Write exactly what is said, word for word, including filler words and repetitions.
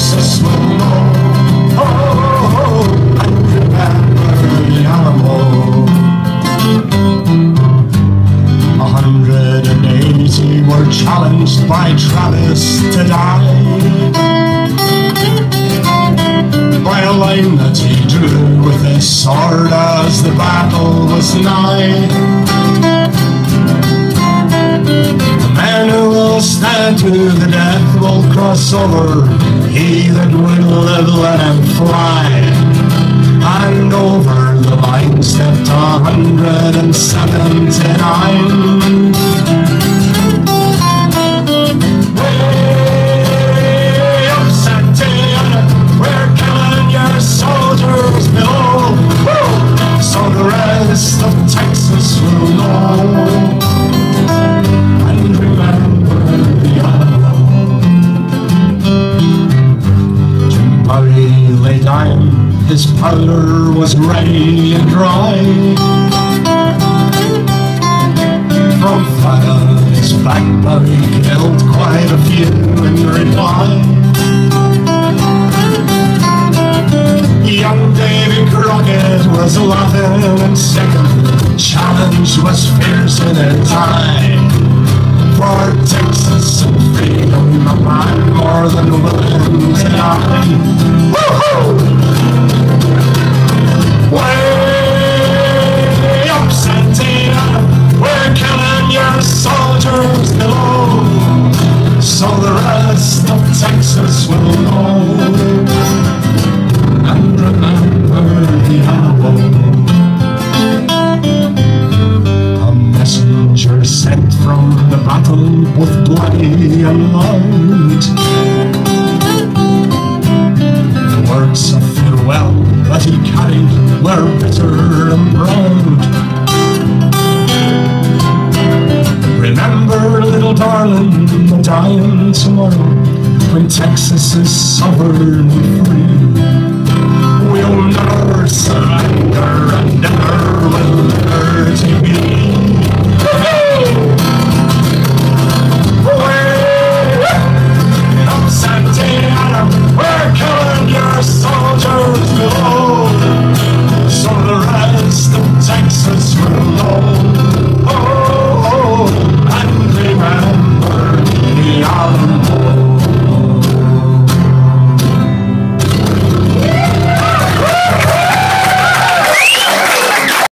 Texas will know. Oh, and remember the Alamo. A hundred and eighty were challenged by Travis to die, by a line that he drew with his sword as the battle was nigh. The man who will stand to the death will cross over, he that will live let him fly. And over the line stepped a hundred and seventy-nine. Way up Santana, we're killing your soldiers below. Woo! So the rest of Texas will know. And remember the Alamo. Jim Murray lay dying, his powder was ready and dry. From fire his blackberry killed quite a few in reply. Young Davy Crockett was laughing and second, the challenge was fierce in its eye. For Texas and freedom, a man more than willing to die. Woo-hoo! Way up Santana, we're killing your soldiers below. So the rest of Texas will know. And remember the Alamo. A messenger sent from the battle, both bloody and loud. The words of farewell that he carried were bitter and proud. Remember, little darling, the dying tomorrow, when Texas is sovereign and free. We'll never surrender and never will liberty be.